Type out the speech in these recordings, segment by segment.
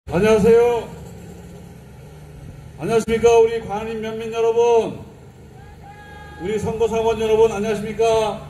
안녕하세요. 안녕하십니까. 우리 관인 면민 여러분, 우리 선거사원 여러분, 안녕하십니까.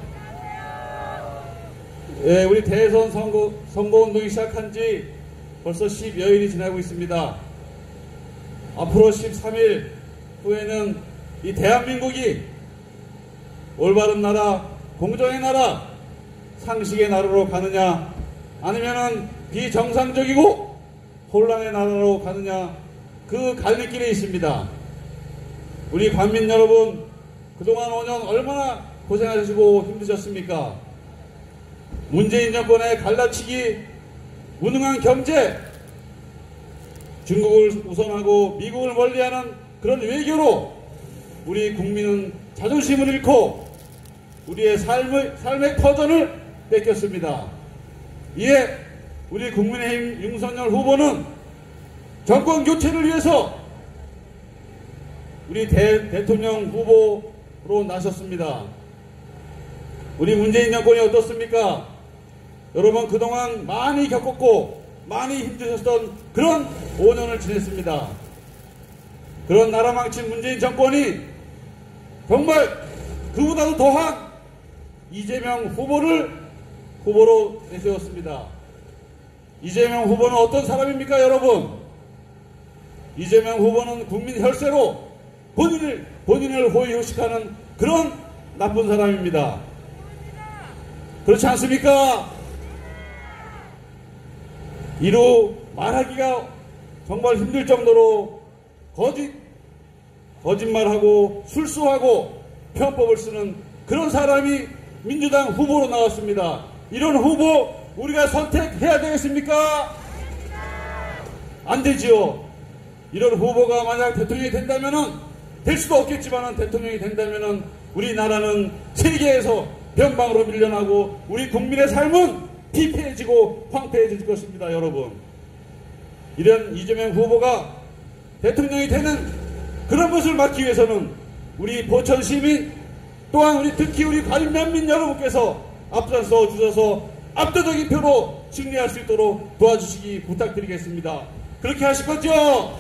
예, 우리 대선 선거운동이 시작한 지 벌써 10여일이 지나고 있습니다. 앞으로 13일 후에는 이 대한민국이 올바른 나라, 공정의 나라, 상식의 나라로 가느냐, 아니면은 비정상적이고 혼란의 나라로 가느냐, 그 갈림길에 있습니다. 우리 관민 여러분, 그동안 5년 얼마나 고생하시고 힘드셨습니까? 문재인 정권의 갈라치기, 무능한 경제, 중국을 우선하고 미국을 멀리하는 그런 외교로 우리 국민은 자존심을 잃고 우리의 삶의 터전을 뺏겼습니다. 이에 우리 국민의힘 윤석열 후보는 정권 교체를 위해서 우리 대통령 후보로 나섰습니다. 우리 문재인 정권이 어떻습니까? 여러분, 그동안 많이 겪었고 많이 힘드셨던 그런 5년을 지냈습니다. 그런 나라 망친 문재인 정권이 정말 그보다도 더한 이재명 후보로 내세웠습니다. 이재명 후보는 어떤 사람입니까, 여러분? 이재명 후보는 국민 혈세로 본인을 호의호식하는 그런 나쁜 사람입니다. 그렇지 않습니까? 이루 말하기가 정말 힘들 정도로 거짓말하고 술수하고 편법을 쓰는 그런 사람이 민주당 후보로 나왔습니다. 이런 후보 우리가 선택해야 되겠습니까? 안 되지요. 이런 후보가 만약 대통령이 된다면은, 될 수도 없겠지만은 대통령이 된다면은 우리나라는 세계에서 변방으로 밀려나고 우리 국민의 삶은 피폐해지고 황폐해질 것입니다, 여러분. 이런 이재명 후보가 대통령이 되는 그런 것을 막기 위해서는 우리 포천 시민, 또한 특히 우리 관인 면민 여러분께서 앞장서 주셔서 압도적인 표로 승리할 수 있도록 도와주시기 부탁드리겠습니다. 그렇게 하실 거죠?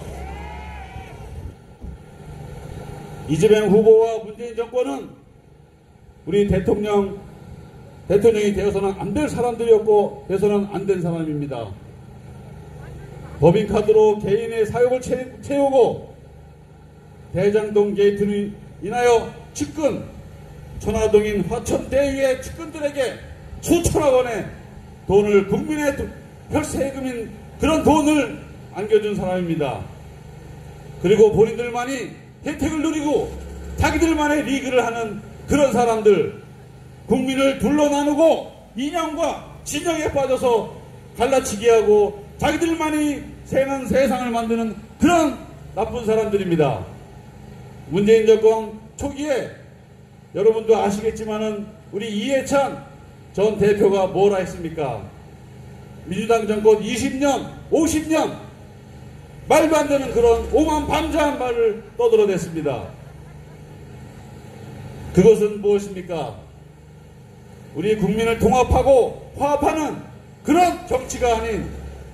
이재명 후보와 문재인 정권은 우리 대통령이 되어서는 안 될 사람들이었고 되어서는 안 된 사람입니다. 법인카드로 개인의 사욕을 채우고 대장동 게이트를 인하여 측근, 천화동인 화천대유의 측근들에게 수천억 원의 돈을, 국민의 혈세금인 그런 돈을 안겨준 사람입니다. 그리고 본인들만이 혜택을 누리고 자기들만의 리그를 하는 그런 사람들, 국민을 둘러 나누고 이념과 진영에 빠져서 갈라치기 하고 자기들만이 새는 세상을 만드는 그런 나쁜 사람들입니다. 문재인 정권 초기에 여러분도 아시겠지만은 우리 이해찬 전 대표가 뭐라 했습니까? 민주당 정권 20년, 50년 말도 안 되는 그런 오만방자한 말을 떠들어댔습니다. 그것은 무엇입니까? 우리 국민을 통합하고 화합하는 그런 정치가 아닌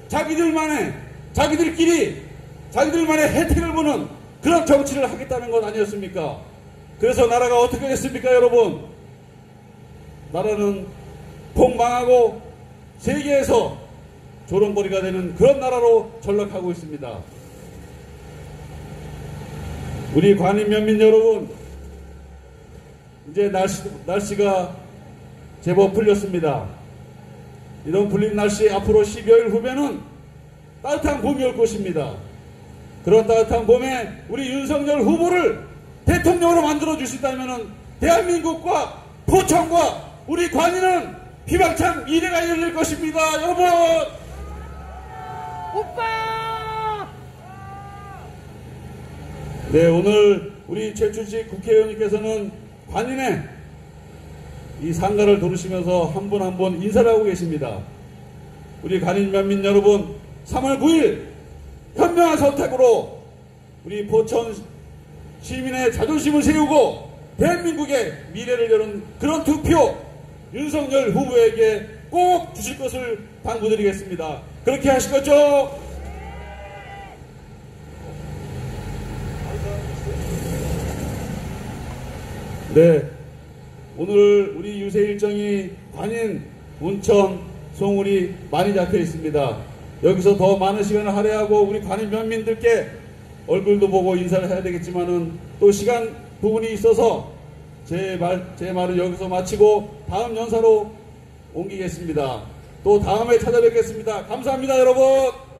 자기들만의 혜택을 보는 그런 정치를 하겠다는 것 아니었습니까? 그래서 나라가 어떻게 됐습니까, 여러분? 나라는 폭망하고 세계에서 조롱거리가 되는 그런 나라로 전락하고 있습니다. 우리 관인 면민 여러분, 이제 날씨가 제법 풀렸습니다. 이런 풀린 날씨 앞으로 10여일 후면은 따뜻한 봄이 올 것입니다. 그런 따뜻한 봄에 우리 윤석열 후보를 대통령으로 만들어 주신다면은 대한민국과 포천과 우리 관인은 희망찬 미래가 열릴 것입니다, 여러분. 오빠! 네, 오늘 우리 최춘식 국회의원님께서는 관인의 이 상가를 도르시면서 한 분 한 분 인사를 하고 계십니다. 우리 관인 면민 여러분, 3월 9일 현명한 선택으로 우리 포천 시민의 자존심을 세우고 대한민국의 미래를 여는 그런 투표 윤석열 후보에게 꼭 주실 것을 당부드리겠습니다. 그렇게 하실 거죠? 네, 오늘 우리 유세 일정이 관인, 운천, 송울이 많이 잡혀 있습니다. 여기서 더 많은 시간을 할애하고 우리 관인 면민들께 얼굴도 보고 인사를 해야 되겠지만은 또 시간 부분이 있어서 제 말을 여기서 마치고 다음 연사로 옮기겠습니다. 또 다음에 찾아뵙겠습니다. 감사합니다, 여러분.